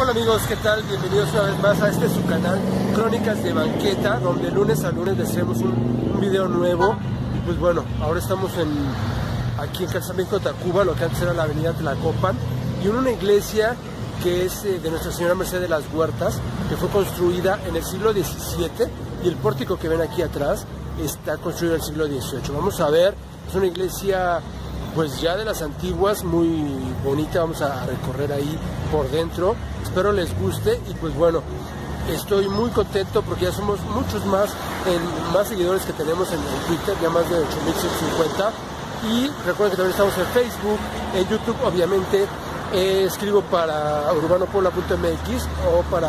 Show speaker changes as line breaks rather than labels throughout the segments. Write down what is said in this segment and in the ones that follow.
Hola amigos, ¿qué tal? Bienvenidos una vez más a este su canal Crónicas de Banqueta, donde lunes a lunes les traemos un video nuevo. Y pues bueno, ahora estamos aquí en Calzamento, Tacuba, lo que antes era la avenida Tlacopan, y en una iglesia que es de Nuestra Señora Merced de las Huertas, que fue construida en el siglo XVII, y el pórtico que ven aquí atrás está construido en el siglo XVIII. Vamos a ver, es una iglesia pues ya de las antiguas, muy bonita. Vamos a recorrer ahí por dentro, espero les guste. Y pues bueno, estoy muy contento porque ya somos muchos más seguidores que tenemos en Twitter, ya más de 8,150. Y recuerden que también estamos en Facebook, en YouTube obviamente. Escribo para urbanopuebla.mx o para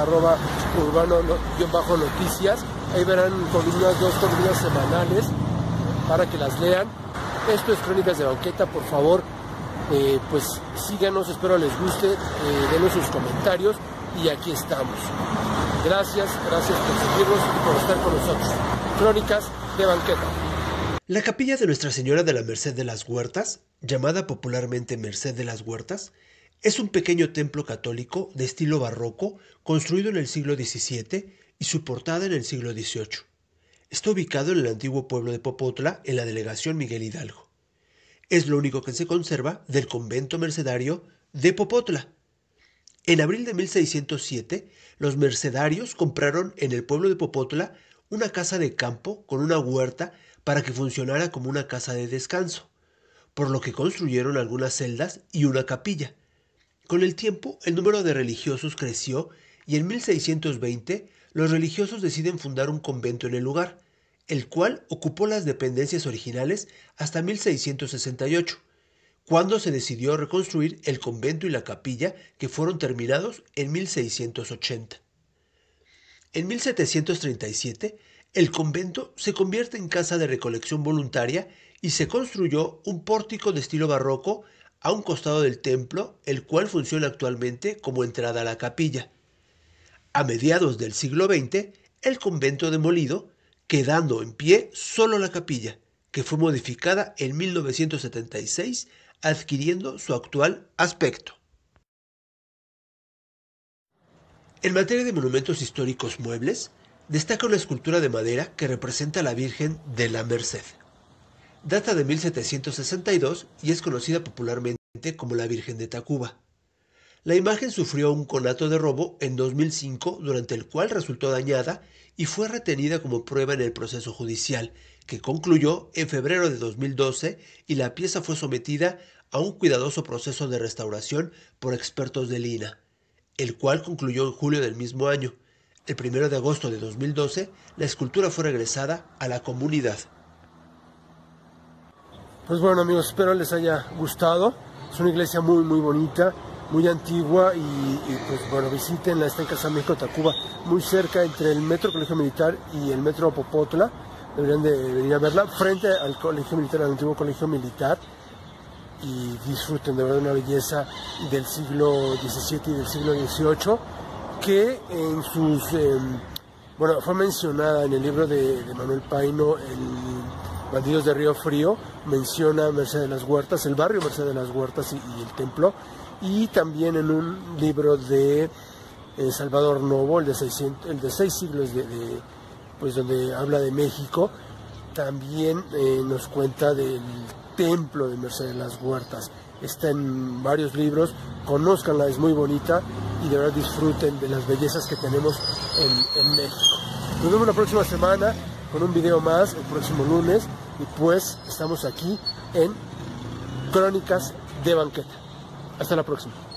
@urbano_noticias. Ahí verán dos columnas semanales para que las lean. Esto es Crónicas de Banqueta, por favor, pues síganos, espero les guste, denos sus comentarios y aquí estamos. Gracias por seguirnos y por estar con nosotros. Crónicas de Banqueta.
La capilla de Nuestra Señora de la Merced de las Huertas, llamada popularmente Merced de las Huertas, es un pequeño templo católico de estilo barroco construido en el siglo XVII y su portada en el siglo XVIII. Está ubicado en el antiguo pueblo de Popotla, en la delegación Miguel Hidalgo. Es lo único que se conserva del convento mercedario de Popotla. En abril de 1607, los mercedarios compraron en el pueblo de Popotla una casa de campo con una huerta para que funcionara como una casa de descanso, por lo que construyeron algunas celdas y una capilla. Con el tiempo, el número de religiosos creció y en 1620 los religiosos deciden fundar un convento en el lugar, el cual ocupó las dependencias originales hasta 1668, cuando se decidió reconstruir el convento y la capilla, que fueron terminados en 1680. En 1737, el convento se convierte en casa de recolección voluntaria y se construyó un pórtico de estilo barroco a un costado del templo, el cual funciona actualmente como entrada a la capilla. A mediados del siglo XX, el convento demolido, quedando en pie solo la capilla, que fue modificada en 1976, adquiriendo su actual aspecto. En materia de monumentos históricos muebles, destaca una escultura de madera que representa a la Virgen de la Merced. Data de 1762 y es conocida popularmente como la Virgen de Tacuba. La imagen sufrió un conato de robo en 2005, durante el cual resultó dañada y fue retenida como prueba en el proceso judicial, que concluyó en febrero de 2012, y la pieza fue sometida a un cuidadoso proceso de restauración por expertos del INAH, el cual concluyó en julio del mismo año. El 1 de agosto de 2012, la escultura fue regresada a la comunidad.
Pues bueno amigos, espero les haya gustado. Es una iglesia muy bonita, muy antigua, y pues bueno, visítenla. Está en Calzamento, Tacuba, muy cerca entre el Metro Colegio Militar y el Metro Popotla. Deberían de venir a verla, frente al Colegio Militar, al antiguo Colegio Militar, y disfruten de verdad una belleza del siglo XVII y del siglo XVIII, que en sus bueno, fue mencionada en el libro de Manuel Paino, el Bandidos de Río Frío. Menciona Merced de las Huertas, el barrio Merced de las Huertas y el templo. Y también en un libro de Salvador Novo, el de 6 siglos, pues donde habla de México, también nos cuenta del templo de Merced de las Huertas. Está en varios libros, conózcanla, es muy bonita, y de verdad disfruten de las bellezas que tenemos en México. Nos vemos la próxima semana con un video más, el próximo lunes, y pues estamos aquí en Crónicas de Banqueta. Hasta la próxima.